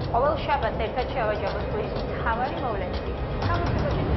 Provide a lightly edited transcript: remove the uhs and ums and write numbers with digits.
أول شاب أتكلم شيء وجبت كويس حوالي مولاتي.